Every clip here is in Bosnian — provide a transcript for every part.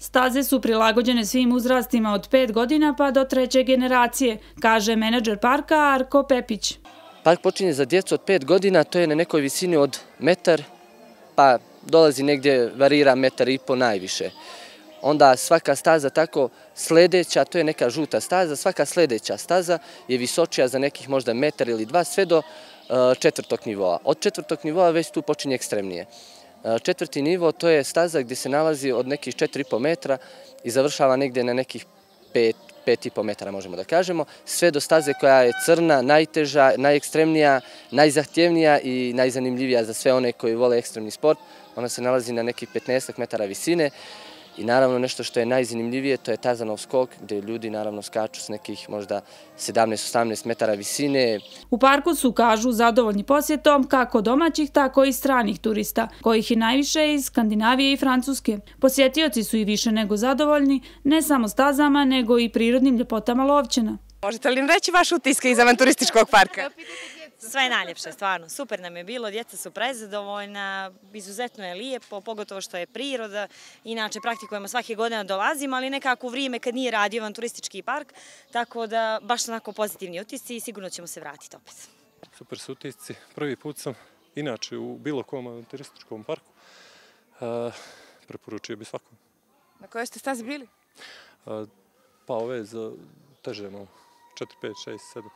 Staze su prilagođene svim uzrastima od 5 godina pa do 3. generacije, kaže menadžer parka Arko Pepić. Park počinje za djecu od 5 godina, to je na nekoj visini od metar, pa dolazi negdje, varira 1,5 m najviše. Onda svaka staza tako sljedeća, to je neka žuta staza, svaka sljedeća staza je visočija za nekih možda 1 ili 2 sve do 4. nivoa. Od 4. nivoa već tu počinje ekstremnije. 4. nivo to je staza gdje se nalazi od nekih 4,5 metra i završava negdje na nekih 5,5 metara možemo da kažemo, sve do staze koja je crna, najteža, najekstremnija, najzahtjevnija i najzanimljivija za sve one koji vole ekstremni sport. Ona se nalazi na nekih 15 metara visine i naravno nešto što je najzanimljivije to je Tarzanov skok gdje ljudi naravno skaču s nekih možda 17-18 metara visine. U parku su, kažu, zadovoljni posjetom kako domaćih tako i stranih turista, kojih je najviše iz Skandinavije i Francuske. Posjetioci su i više nego zadovoljni, ne samo stazama nego i prirodnim ljepotama Lovćena. Možete li reći vaš utiske iz avanturističkog parka? Sve je najljepše, stvarno. Super nam je bilo, djeca su prezadovoljna, izuzetno je lijepo, pogotovo što je priroda. Inače, praktikujemo svake godine dolazimo, ali nekako u vrijeme kad nije radio avanturistički park, tako da baš su onako pozitivni utisci i sigurno ćemo se vratiti opet. Super su utisci. Prvi put sam inače u bilo kom avanturističkom parku. Preporučio bi svakom. Na kojoj ste stazi bili? Pa ove za teže malo. 4, 5, 6,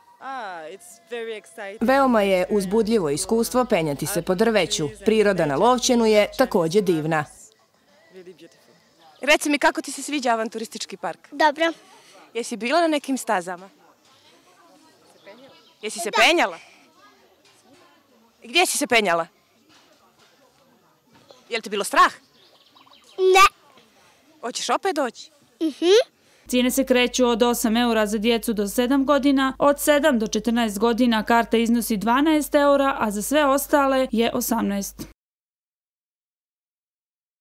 7. Veoma je uzbudljivo iskustvo penjati se po drveću. Priroda na Lovćenu je također divna. Reci mi, kako ti se sviđa avanturistički park? Dobro. Jesi bila na nekim stazama? Jesi se penjala? Gdje si se penjala? Je li ti bilo strah? Ne. Hoćeš opet doći? Cijene se kreću od 8 eura za djecu do 7 godina, od 7 do 14 godina karta iznosi 12 eura, a za sve ostale je 18.